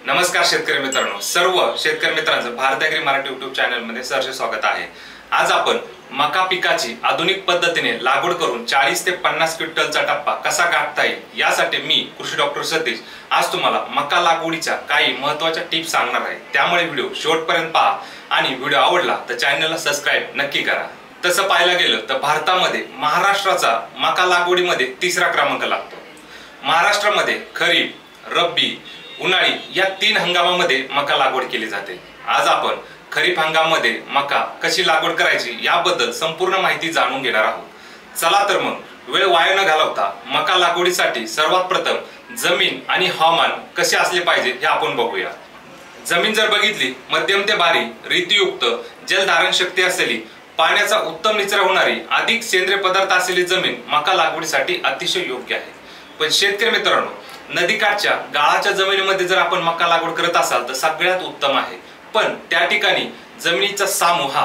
नमस्कार शेतकरी मित्रांनो, सर्व शेतकरी मित्रांचं Bharat agri Marathi YouTube channel मध्ये सहर्ष स्वागत आहे। आज आपण मका पिकाची आधुनिक पद्धतीने लागवड करून 40 ते 50 क्विंटलचा टप्पा कसा गाठता येईल यासाठी मी कृषी डॉक्टर सतीश आज तुम्हाला मका लागवडीच्या काही महत्त्वाच्या टिप्स सांगणार आहे। त्यामुळे व्हिडिओ शेवटपर्यंत पहा आणि व्हिडिओ आवडला तर चॅनलला सबस्क्राइब नक्की करा। तसं पाहायला गेलं तर भारतामध्ये महाराष्ट्राचा मका लागवडीमध्ये तिसरा क्रमांक लागतो। महाराष्ट्रामध्ये खरीप, रब्बी, उन्हाळी या तीन हंगामामध्ये मका लागवड केली जाते। आज आपण खरीप हंगामामध्ये मका कशी लागवड करायची याबद्दल संपूर्ण माहिती जाणून घेणार आहोत। चला तर मग वेळ वाया न घालवता मका लागवडीसाठी सर्वात प्रथम जमीन आणि हवामान कसे असले पाहिजे हे आपण बघूया। जमीन जर बघितली मध्यम ते भारी, रीतीयुक्त, जलधारण शक्ती असलेली, पाण्याचा उत्तम निचरा होणारी, अधिक सेंद्रिय पदार्थ असलेली जमीन मका लागवडीसाठी अतिशय योग्य आहे। पण शेतकरी मित्रांनो, नदीकाठच्या गाळाच्या जमिनीमध्ये जर आपण मका लागवड करत असाल तर सगळ्यात उत्तम आहे। पण त्या ठिकाणी जमिनीचा सामू हा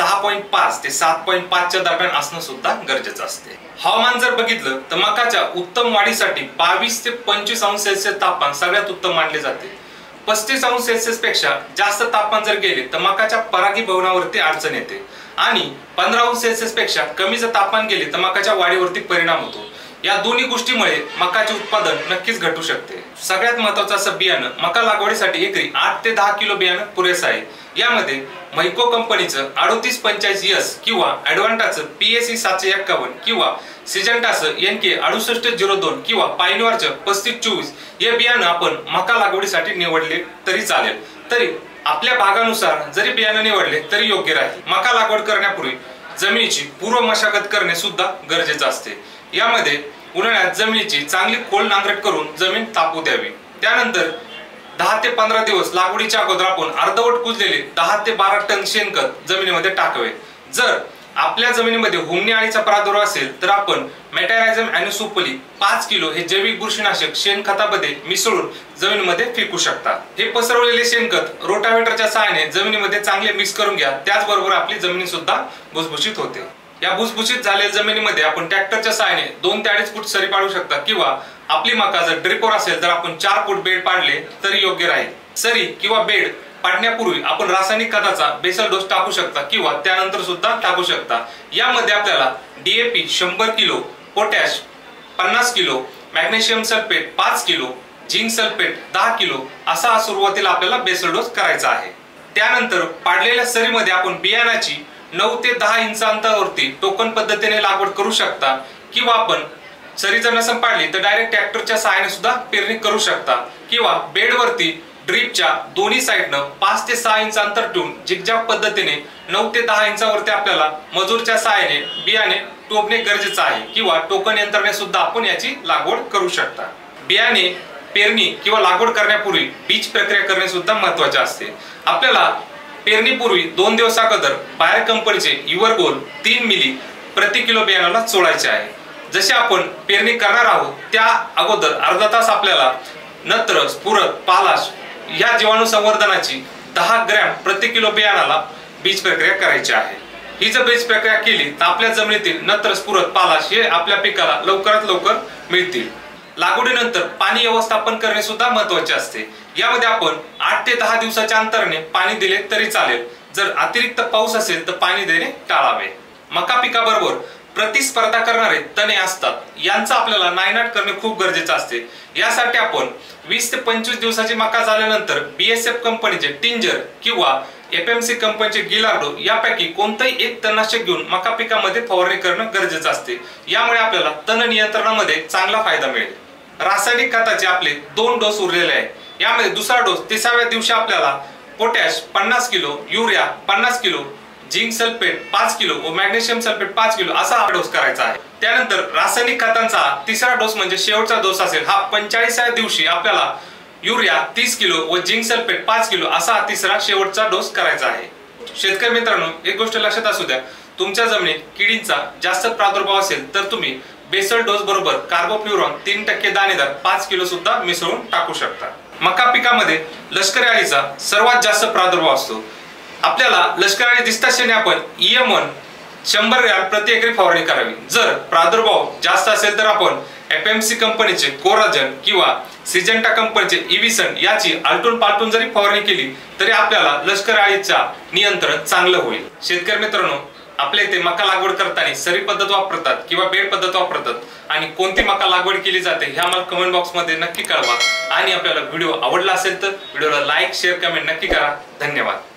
6.5 ते 7.5 च्या दरम्यान असणं सुद्धा गरजेचं असते। हवामान जर बघितलं तर मकाच्या उत्तम वाढीसाठी 22 ते 25 अंश सेल्सिअस तापमान सगळ्यात उत्तम मानले जाते। 35 अंश सेल्सिअस पेक्षा जास्त तापमान जर गेले तर मकाच्या परागीभवनावरती अडचण येते आणि 15 अंश सेल्सिअस पेक्षा कमी जर तापमान गेले तर मकाच्या वाढीवरती परिणाम होतो। या दोन्ही गोष्टीमुळे मकाचे उत्पादन नक्कीच घटू शकते। सगळ्यात महत्त्वाचं असं बियाणं मका लागवडीसाठी एकरी 8 ते 10 किलो बियाणं पुरेसं आहे। यामध्ये मैको कंपनीचं 3845S किंवा ॲडव्हान्टाचं PSE 751 किंवा सिजंटाचं NK 6802 किंवा पायनियरचं 3524 हे बियाणं आपण मका लागवडीसाठी निवडले तरी चालेल। तरी आपल्या भागानुसार जरी बियाणं निवडले तरी योग्य राहील। मका लागवड करण्यापूर्वी जमिनीची पूर्व मशागत करणे सुद्धा गरजेचं असते। यामध्ये उन्हाळ्यात जमिनीची चांगली खोल नांगरट करून जमीन तापू द्यावी। त्यानंतर 10 ते 15 दिवस लागवडीच्या अगोदर आपण अर्धवट कुजलेले 10 ते 12 टन शेणखत जमिनीमध्ये टाकावे। जर आपल्या जमिनीमध्ये हुमणी अळीचा प्रादुर्भाव असेल तर आपण मेटॅरायझम ॲनोसोपली 5 किलो हे जैविक बुरशीनाशक शेणखतामध्ये मिसळून जमिनीमध्ये फेकू शकता। हे पसरवलेले शेणखत रोटावेटरच्या सहाय्याने जमिनीमध्ये चांगले मिक्स करून घ्या। त्याचबरोबर आपली जमीन सुद्धा भुसभुशीत होते। या भुसभुशीत झालेल्या जमिनीमध्ये आपण ट्रॅक्टरच्या सहाय्याने 2 ते 2.5 फूट सरी पाडू शकता किंवा आपली मका जर ड्रिपवर असेल तर आपण 4 फूट बेड पाडले तरी योग्य राहील। सरी किंवा बेड पाडण्यापूर्वी आपण रासायनिक खताचा बेसल डोस टाकू शकता किंवा त्यानंतर सुद्धा टाकू शकता। यामध्ये आपल्याला DAP 100 kilo, potash 50 kilo, magnesium sulphate 5 kilo, zinc sulphate 10 kilo असा सुरुवातीला आपल्याला बेसल डोस करायचा आहे। त्यानंतर पाडलेल्या सरीमध्ये आपण बियाणाची 9 ते 10 इंच अंतरावरती टोकन पद्धतीने लागवड करू शकता किंवा आपण सरी जर नसेल पाडली तर डायरेक्ट ट्रॅक्टरच्या सहाय्याने सुद्धा पेरणी करू शकता किंवा बेडवरती ड्रिपच्या दोन्ही साइडनं 5 ते 6 इंच अंतर ठेवून झिगझॅग पद्धतीने 9 ते 10 इंचावरती आपल्याला मजूरच्या सहाय्याने बियाणे टोकणे गरजेचं आहे किंवा टोकन यंत्रणेने सुद्धा आपण याची लागवड करू शकता। बियाणे पेरणी किंवा लागवड करण्यापूर्वी बीज प्रक्रिया करणे सुद्धा महत्त्वाचे असते। आपल्याला पेरणीपूर्वी 2 दिवस अगोदर बायर कंपनीचे युवरगोल 3 मिली प्रति किलो बियाणाला चोळायचे आहे। जसे आपण पेरणी करणार आहोत त्या अगोदर अर्धा तास आपल्याला नत्र, स्फुरद, पालाश या जीवाणू संवर्धनाची 10 ग्रॅम प्रति किलो बियाणाला बीज प्रक्रिया करायची आहे। ही जर बीज प्रक्रिया केली तर आपल्या जमिनीतील नत्र, स्फुरद, पालाश हे आपल्या पिकाला लवकरात लवकर मिळतील। लागवडीनंतर पाणी व्यवस्थापन करणे सुद्धा महत्त्वाचे असते। यामध्ये आपण 8 ते 10 दिवसाच्या अंतराने पाणी दिले तरी चालेल। जर अतिरिक्त पाऊस असेल तर पाणी देणे टाळावे। मका पिकाबरोबर प्रतिस्पर्धा करणारे तणे असतात, यांचा आपल्याला नायनाट करणे खूप गरजेचे असते। यासाठी आपण 20 ते 25 दिवसाची मका झाल्यानंतर BSF कंपनीचे टिंजर किंवा FMC कंपनीचे गिलार्डो यापैकी कोणतेही एक तणनाशक घेऊन मका पिकामध्ये फवारणी करणं गरजेचं असते। यामुळे आपल्याला तण नियंत्रणामध्ये चांगला फायदा मिळेल। रासायनिक खताचे आपले 2 डोस उरलेले आहे। यामध्ये दुसरा डोस 30व्या दिवशी आपल्याला potash 50 kilo, urea 50 kilo, zinc sulphate 5 kilo व मॅग्नेशियम सल्फेट 5 किलो असा डोस करायचा आहे। त्यानंतर रासायनिक खतांचा तिसरा डोस म्हणजे शेवटचा डोस असेल हा 45व्या दिवशी आपल्याला युरिया 30 किलो व झिंक सल्फेट 5 किलो असा तिसरा शेवटचा डोस करायचा आहे। शेतकरी मित्रांनो, एक गोष्ट लक्षात असू द्या, तुमच्या जमिनीत किडींचा जास्त प्रादुर्भाव असेल तर तुम्ही बेसल डोस बरोबर कार्बोफ्युरॉन 3% दाणेदार 5 किलो सुद्धा मिसळून टाकू शकता। मका पिकामध्ये लष्करी अळीचा सर्वात जास्त प्रादुर्भाव असतो। आपल्याला लष्करी अळी दिसताच आपण EM1 100 ग्रॅम प्रति एकरी फवारणी करावी। जर प्रादुर्भाव जास्त असेल तर आपण FMC कंपनीचे कोराजन किंवा सिजंटा कंपनीचे इव्हिसन याची आलटून पालटून जरी फवारणी केली तरी आपल्याला लष्कर अळीचा नियंत्रण चांगलं होईल। शेतकरी मित्रांनो, आपल्या इथे मका लागवड करताना सरी पद्धत वापरतात किंवा बेड पद्धत वापरतात आणि कोणती मका लागवड केली जाते हे आम्हाला कमेंट बॉक्स मध्ये नक्की कळवा। आणि आपल्याला व्हिडिओ आवडला असेल तर व्हिडिओला लाईक शेअर कमेंट नक्की करा। धन्यवाद।